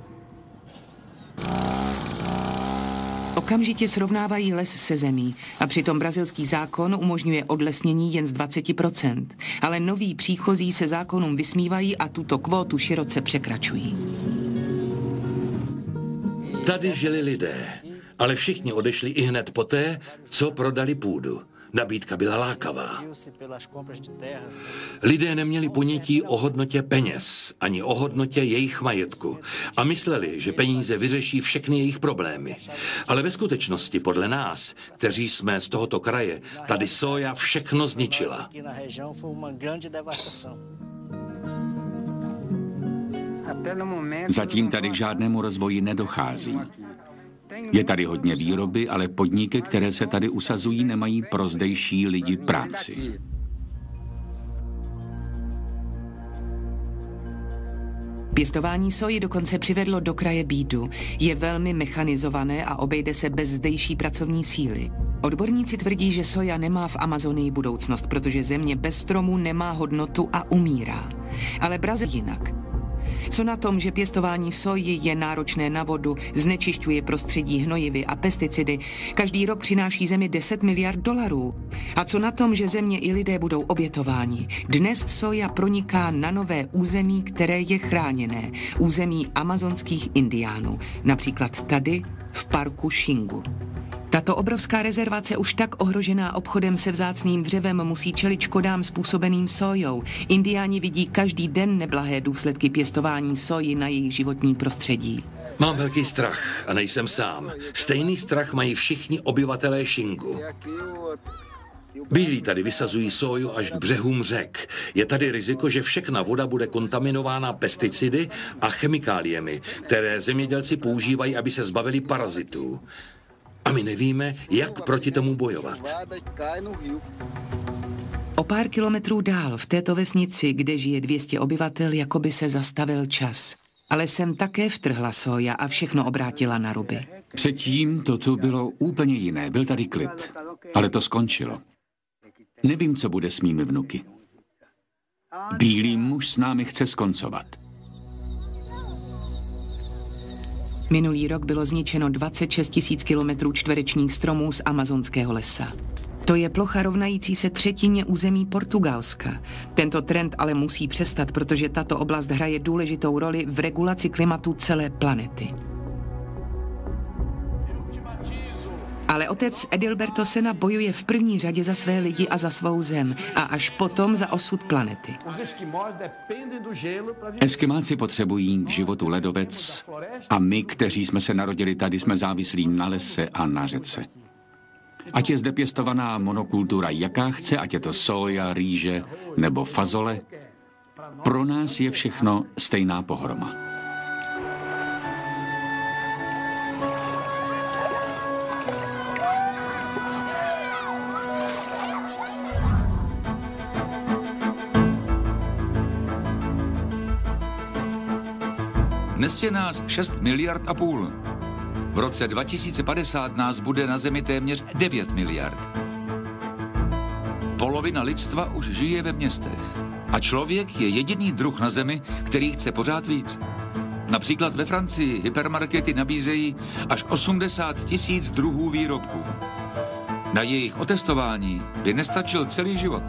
Okamžitě srovnávají les se zemí a přitom brazilský zákon umožňuje odlesnění jen z dvacet procent. Ale noví příchozí se zákonům vysmívají a tuto kvótu široce překračují. Tady žili lidé, ale všichni odešli ihned poté, co prodali půdu. Nabídka byla lákavá. Lidé neměli ponětí o hodnotě peněz, ani o hodnotě jejich majetku a mysleli, že peníze vyřeší všechny jejich problémy. Ale ve skutečnosti, podle nás, kteří jsme z tohoto kraje, tady soja všechno zničila. Zatím tady k žádnému rozvoji nedochází. Je tady hodně výroby, ale podniky, které se tady usazují, nemají pro zdejší lidi práci. Pěstování soji dokonce přivedlo do kraje bídu. Je velmi mechanizované a obejde se bez zdejší pracovní síly. Odborníci tvrdí, že soja nemá v Amazonii budoucnost, protože země bez stromů nemá hodnotu a umírá. Ale Brazíl jinak. Co na tom, že pěstování soji je náročné na vodu, znečišťuje prostředí hnojivy a pesticidy, každý rok přináší zemi deset miliard dolarů? A co na tom, že země i lidé budou obětováni? Dnes soja proniká na nové území, které je chráněné, území amazonských indiánů, například tady v parku Xingu. Tato obrovská rezervace, už tak ohrožená obchodem se vzácným dřevem, musí čelit škodám způsobeným sójou. Indiáni vidí každý den neblahé důsledky pěstování soji na jejich životní prostředí. Mám velký strach a nejsem sám. Stejný strach mají všichni obyvatelé Xingu. Bílí tady vysazují soju až k břehům řek. Je tady riziko, že všechna voda bude kontaminována pesticidy a chemikáliemi, které zemědělci používají, aby se zbavili parazitů. A my nevíme, jak proti tomu bojovat. O pár kilometrů dál, v této vesnici, kde žije dvě stě obyvatel, jako by se zastavil čas. Ale sem také vtrhla soja a všechno obrátila na ruby. Předtím to tu bylo úplně jiné, byl tady klid. Ale to skončilo. Nevím, co bude s mými vnuky. Bílý muž s námi chce skoncovat. Minulý rok bylo zničeno dvacet šest tisíc kilometrů čtverečních stromů z amazonského lesa. To je plocha rovnající se třetině území Portugalska. Tento trend ale musí přestat, protože tato oblast hraje důležitou roli v regulaci klimatu celé planety. Ale otec Edilberto Senna bojuje v první řadě za své lidi a za svou zem a až potom za osud planety. Eskimáci potřebují k životu ledovec a my, kteří jsme se narodili tady, jsme závislí na lese a na řece. Ať je zde pěstovaná monokultura jaká chce, ať je to soja, rýže nebo fazole, pro nás je všechno stejná pohroma. Dnes je nás šest miliard a půl. V roce dva tisíce padesát nás bude na Zemi téměř devět miliard. Polovina lidstva už žije ve městech. A člověk je jediný druh na Zemi, který chce pořád víc. Například ve Francii hypermarkety nabízejí až osmdesát tisíc druhů výrobků. Na jejich otestování by nestačil celý život.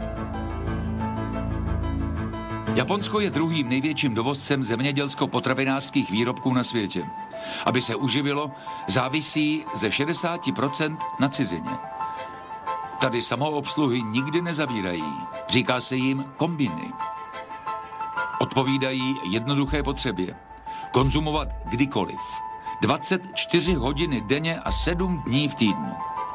Japonsko je druhým největším dovozcem zemědělsko-potravinářských výrobků na světě. Aby se uživilo, závisí ze šedesát procent na cizině. Tady samoobsluhy nikdy nezavírají. Říká se jim kombiny. Odpovídají jednoduché potřebě. Konzumovat kdykoliv. dvacet čtyři hodiny denně a sedm dní v týdnu.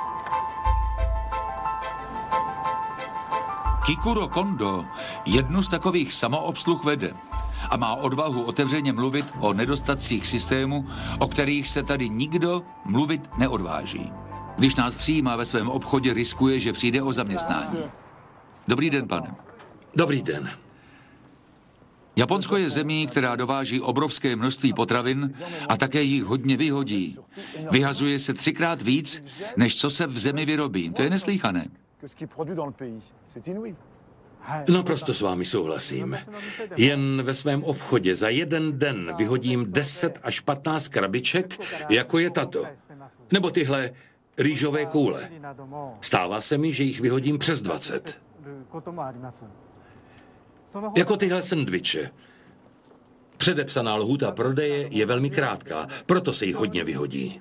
Kikuro Kondo jednu z takových samoobsluh vede a má odvahu otevřeně mluvit o nedostatcích systému, o kterých se tady nikdo mluvit neodváží. Když nás přijímá ve svém obchodě, riskuje, že přijde o zaměstnání. Dobrý den, pane. Dobrý den. Japonsko je zemí, která dováží obrovské množství potravin a také jich hodně vyhodí. Vyhazuje se třikrát víc, než co se v zemi vyrobí. To je neslýchané. Naprosto s vámi souhlasím. Jen ve svém obchodě za jeden den vyhodím deset až patnáct krabiček, jako je tato. Nebo tyhle rýžové koule. Stává se mi, že jich vyhodím přes dvacet. Jako tyhle sendviče. Předepsaná lhůta prodeje je velmi krátká, proto se jich hodně vyhodí.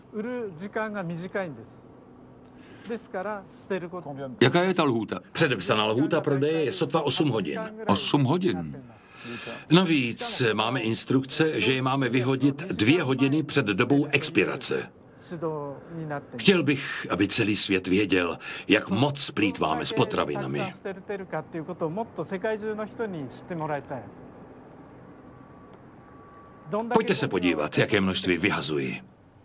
Jaká je ta lhůta? Předepsaná lhůta prodeje je sotva osm hodin. osm hodin. Navíc máme instrukce, že je máme vyhodit dvě hodiny před dobou expirace. Chtěl bych, aby celý svět věděl, jak moc plýtváme s potravinami. Pojďte se podívat, jaké množství vyhazuji.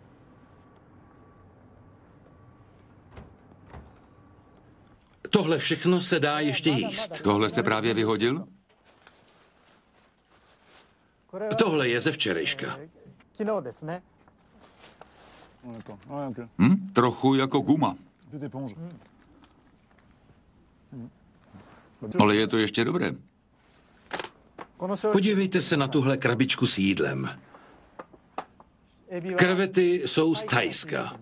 Tohle všechno se dá ještě jíst. Tohle jste právě vyhodil? Tohle je ze včerejška. Hm? Trochu jako guma. Ale je to ještě dobré. Podívejte se na tuhle krabičku s jídlem. Krevety jsou z Thajska.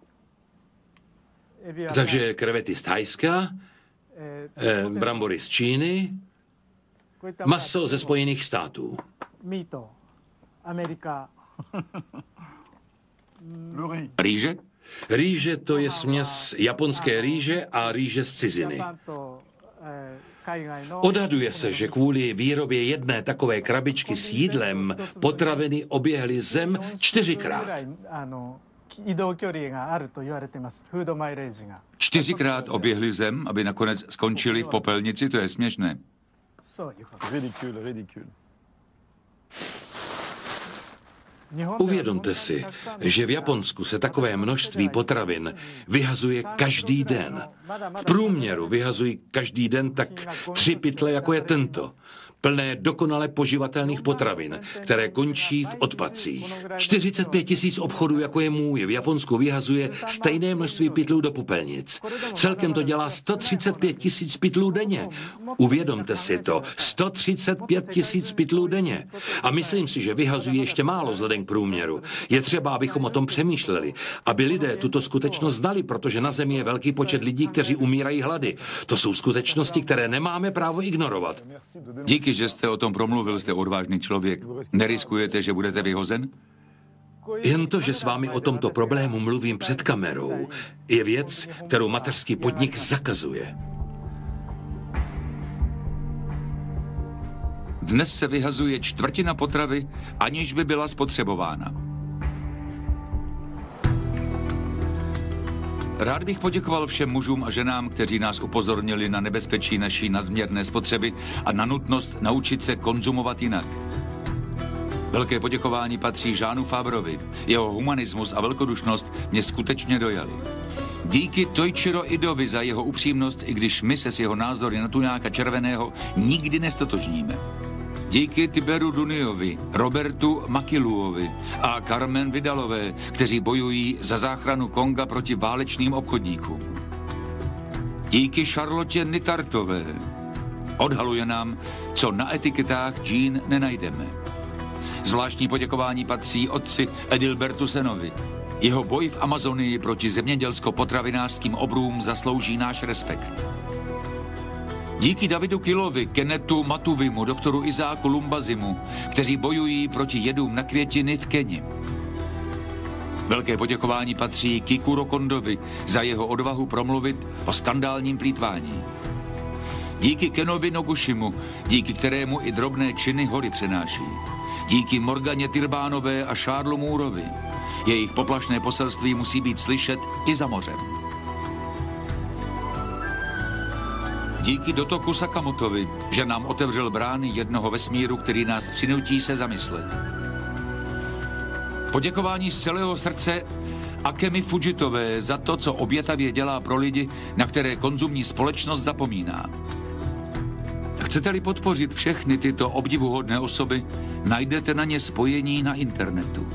Takže krevety z Thajska, eh, brambory z Číny, maso ze Spojených států. Rýže? Rýže to je směs japonské rýže a rýže z ciziny. Odhaduje se, že kvůli výrobě jedné takové krabičky s jídlem potraviny oběhly zem čtyřikrát. Čtyřikrát oběhli zem, aby nakonec skončili v popelnici, to je směšné. Uvědomte si, že v Japonsku se takové množství potravin vyhazuje každý den. V průměru vyhazují každý den tak tři pytle, jako je tento. plné dokonale poživatelných potravin, které končí v odpadcích. čtyřicet pět tisíc obchodů, jako je můj, v Japonsku vyhazuje stejné množství pytlů do popelnic. Celkem to dělá sto třicet pět tisíc pytlů denně. Uvědomte si to, sto třicet pět tisíc pytlů denně. A myslím si, že vyhazují ještě málo vzhledem k průměru. Je třeba, abychom o tom přemýšleli, aby lidé tuto skutečnost znali, protože na Zemi je velký počet lidí, kteří umírají hlady. To jsou skutečnosti, které nemáme právo ignorovat. Díky, že jste o tom promluvil, jste odvážný člověk. Neriskujete, že budete vyhozen? Jen to, že s vámi o tomto problému mluvím před kamerou, je věc, kterou mateřský podnik zakazuje. Dnes se vyhazuje čtvrtina potravy, aniž by byla spotřebována. Rád bych poděkoval všem mužům a ženám, kteří nás upozornili na nebezpečí naší nadměrné spotřeby a na nutnost naučit se konzumovat jinak. Velké poděkování patří Jeanu Fabrovi. Jeho humanismus a velkodušnost mě skutečně dojali. Díky Toichiro Idovi za jeho upřímnost, i když my se s jeho názory na tuňáka červeného nikdy nestotožníme. Díky Tiberu Duniovi, Robertu Makiluovi a Carmen Vidalové, kteří bojují za záchranu Konga proti válečným obchodníkům. Díky Charlotte Nitartové. Odhaluje nám, co na etiketách džín nenajdeme. Zvláštní poděkování patří otci Edilbertu Senovi. Jeho boj v Amazonii proti zemědělsko-potravinářským obrům zaslouží náš respekt. Díky Davidu Kilovi, Kenetu Matuvimu, doktoru Izáku Lumbazimu, kteří bojují proti jedům na květiny v Keni. Velké poděkování patří Kikuro Kondovi za jeho odvahu promluvit o skandálním plýtvání. Díky Kenovi Nogushimu, díky kterému i drobné činy hory přenáší. Díky Morganě Tirbánové a Charlesu Mooreovi. Jejich poplašné poselství musí být slyšet i za mořem. Díky Dotoku Sakamotovi, že nám otevřel brány jednoho vesmíru, který nás přinutí se zamyslet. Poděkování z celého srdce Akemi Fujitové za to, co obětavě dělá pro lidi, na které konzumní společnost zapomíná. Chcete-li podpořit všechny tyto obdivuhodné osoby, najdete na ně spojení na internetu.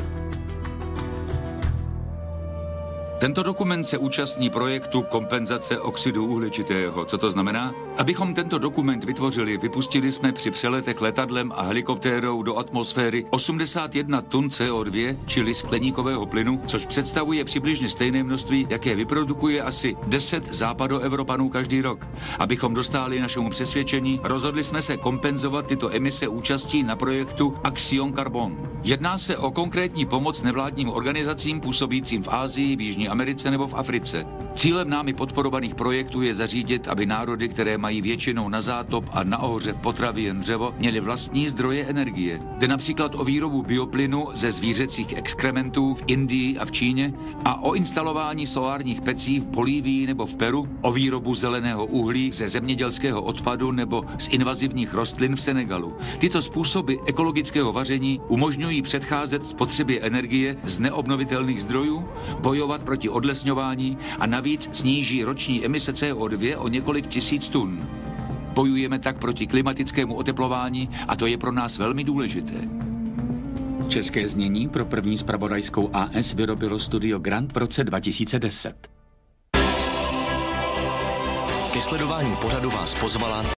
Tento dokument se účastní projektu kompenzace oxidu uhličitého. Co to znamená? Abychom tento dokument vytvořili, vypustili jsme při přeletech letadlem a helikoptérou do atmosféry osmdesát jedna tun C O dva, čili skleníkového plynu, což představuje přibližně stejné množství, jaké vyprodukuje asi deset západoevropanů každý rok. Abychom dostáli našemu přesvědčení, rozhodli jsme se kompenzovat tyto emise účastí na projektu Action Carbon. Jedná se o konkrétní pomoc nevládním organizacím působícím v Asii, v Jižní Americe nebo v Africe. Cílem námi podporovaných projektů je zařídit, aby národy, které mají většinou na zátop a na ohřev potravy jen dřevo, měly vlastní zdroje energie. Jde například o výrobu bioplynu ze zvířecích exkrementů v Indii a v Číně a o instalování solárních pecí v Bolívii nebo v Peru, o výrobu zeleného uhlí ze zemědělského odpadu nebo z invazivních rostlin v Senegalu. Tyto způsoby ekologického vaření umožňují předcházet spotřebě energie z neobnovitelných zdrojů, bojovat proti odlesňování a navíc sníží roční emise C O dva o několik tisíc tun. Bojujeme tak proti klimatickému oteplování a to je pro nás velmi důležité. České znění pro první zpravodajskou A S vyrobilo Studio Grant v roce dva tisíce deset. Ke sledování pořadu vás pozvala